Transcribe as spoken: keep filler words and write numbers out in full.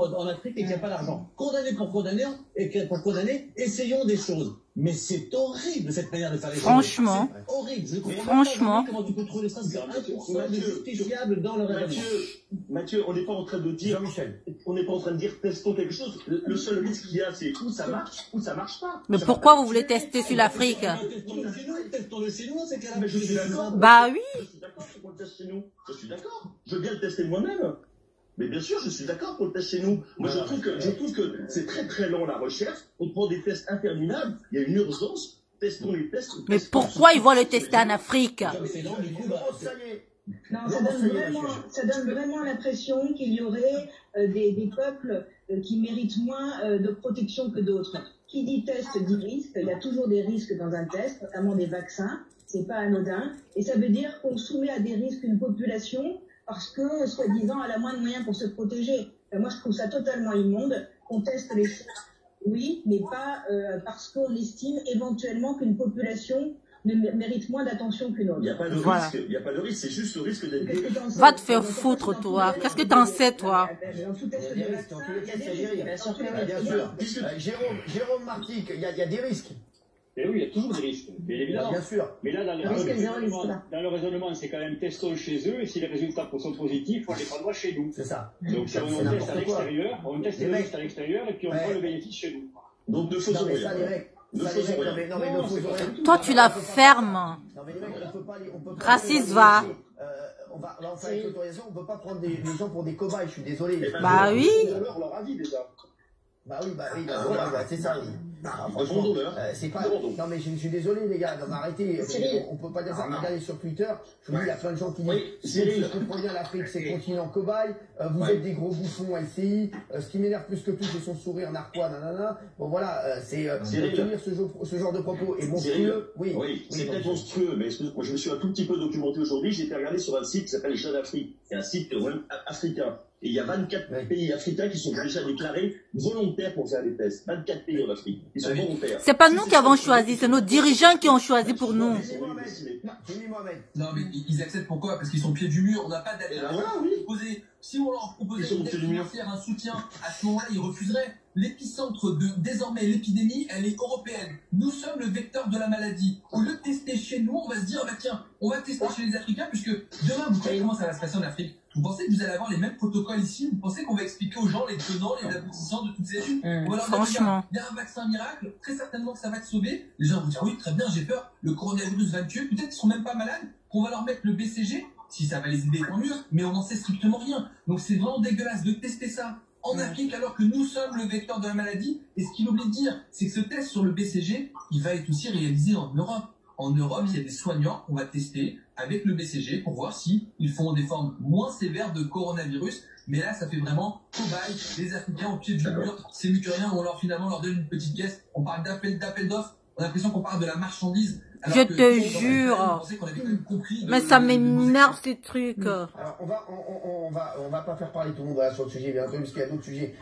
en Afrique et qu'il n'y a pas d'argent. Condamner pour condamner, et pour condamner, essayons des choses. Mais c'est horrible cette manière de faire les choses. Franchement. C'est horrible. Je comprends Franchement. pas comment tu peux trouver ça justifiable dans le raisonnement. Mathieu, Mathieu, on n'est pas en train de dire, on n'est pas en train de dire testons quelque chose. Le, le seul risque qu'il y a, c'est où ça marche, ou ça marche pas. Mais Ça pourquoi pas vous voulez tester sur l'Afrique? Testons-le chez nous, testons-le chez nous, c'est qu'à Mais je suis d'accord. Bah oui. Je suis d'accord pour le test chez nous. Je suis d'accord. Je veux bien le tester moi-même. Mais bien sûr, je suis d'accord pour le test chez nous. Moi, je trouve que, je trouve que c'est très très long la recherche. On prend des tests interminables. Il y a une urgence. Testons les tests. Mais pourquoi ils vont le tester en Afrique? C'est lent, du coup, bah, ça y est. Non, ça donne vraiment, ça donne vraiment l'impression qu'il y aurait euh, des, des peuples euh, qui méritent moins euh, de protection que d'autres. Qui dit test dit risque. Il y a toujours des risques dans un test, notamment des vaccins. C'est pas anodin. Et ça veut dire qu'on soumet à des risques une population parce que, soi-disant, elle a moins de moyens pour se protéger. Et moi, je trouve ça totalement immonde. On teste les choses, oui, mais pas euh, parce qu'on estime éventuellement qu'une population ne mérite moins d'attention qu'une autre. Il n'y a pas de Voilà. risque. Il n'y a pas de risque. C'est juste le risque d'être. Va te faire foutre, toi. Qu'est-ce que t'en sais, toi? Dans tout test Il y a de des risques, en vaccin, tous les cas, il y a c'est des risques. bien sûr. Dans tous les Ah, bien cas. sûr. Euh, Jérôme, Jérôme Martic, il y, a, il y a des risques. Et oui, il y a toujours des risques, bien évidemment. Bien sûr. Mais là, dans, les Le risque est zéro, raisonnements, risque là. dans le raisonnement, c'est quand même testons chez eux, et si les résultats sont positifs, on les prendra chez nous. C'est ça. Donc, C'est on, on teste n'importe à quoi. l'extérieur, on teste Les les mecs- tests à l'extérieur, et puis on Ouais. prend le bénéfice chez nous. Donc ne Non, faisons mais ça, les rien. mecs. Ne Ça, les faisons mecs, non, rien. mais, non, mais Non, ne c'est faisons pas rien. ça. Toi, tu la fermes. Non, mais les mecs, on peut pas les, on peut pas. Raciste, va. Euh, on va, là, on fait avec l'autorisation, on peut pas prendre des, les gens pour des cobayes, je suis désolé. Eh ben, Bah je- oui. je leur leur avis déjà. Bah oui, bah oui, bah, voilà, bah, c'est ça. Ah, franchement, Bon donneur. euh, c'est pas. Bon don. Non mais je, je suis désolé les gars, non mais arrêtez, Cyril. on, on peut pas dire ça. Ah, non. Regardez sur Twitter, je vous dis, il y a plein de gens qui disent, Oui, si Cyril. je comprends bien l'Afrique, c'est continent cobaye, euh, vous Ouais. êtes des gros bouffons L C I, euh, ce qui m'énerve plus que tout, c'est son sourire narquois, nanana. Bon voilà, euh, c'est euh, Cyril. de tenir ce, genre- ce genre de propos. Et Cyril. monstrueux, oui. Oui, c'est donc, peut-être monstrueux, mais excuse- moi je me suis un tout petit peu documenté aujourd'hui. J'ai été regarder sur un site qui s'appelle les Chats d'Afrique. C'est un site euh, ouais, africain. Et il y a vingt-quatre Oui. pays africains qui sont déjà déclarés volontaires pour faire des tests. vingt-quatre pays en Afrique. Ils sont volontaires. C'est pas nous qui avons choisi, c'est nos dirigeants qui ont choisi pour nous. Jimmy Mohamed, Jimmy Mohamed. Non, mais ils acceptent pourquoi? Parce qu'ils sont au pied du mur, on n'a pas Et ben d'alternative voilà, oui. proposée. Si on leur Ils proposait sont au une pied aide du mur. financière, un soutien, à ce moment-là, ils refuseraient. L'épicentre de, désormais, l'épidémie, elle est européenne. Nous sommes le vecteur de la maladie. Au lieu de tester chez nous, on va se dire, bah tiens, on va tester chez les Africains, puisque demain, vous savez comment ça va se passer en Afrique? Vous pensez que vous allez avoir les mêmes protocoles ici? Vous pensez qu'on va expliquer aux gens les tenants, les aboutissants de toutes ces études? On va leur dire, Franchement. regarde, il y a un vaccin miracle, très certainement que ça va te sauver. Les gens vont dire, oui, très bien, j'ai peur, le coronavirus va me tuer. Peut-être qu'ils seront même pas malades, qu'on va leur mettre le B C G. Si ça va les aider, tant mieux, mais on n'en sait strictement rien. Donc c'est vraiment dégueulasse de tester ça en Afrique alors que nous sommes le vecteur de la maladie. Et ce qu'il oublie de dire, c'est que ce test sur le B C G, il va être aussi réalisé en Europe. En Europe, il y a des soignants qu'on va tester avec le B C G pour voir si ils font des formes moins sévères de coronavirus. Mais là, ça fait vraiment cobaye, les Africains au pied du mur. C'est mieux que rien, on leur finalement leur donne une petite pièce. On parle d'appel d'appel d'offres. On a l'impression qu'on parle de la marchandise. alors Je que te nous, dans jure. on pensait qu'on avait quand même compris de- Mais ça de- de- de- m'énerve ces trucs. Alors on va, on, on, on va, on va pas faire parler tout le monde voilà, sur le sujet, bien entendu, parce qu'il y a d'autres sujets.